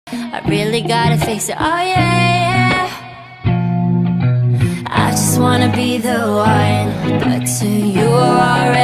I really gotta face it, oh yeah, yeah. I just wanna be the one, but to you are already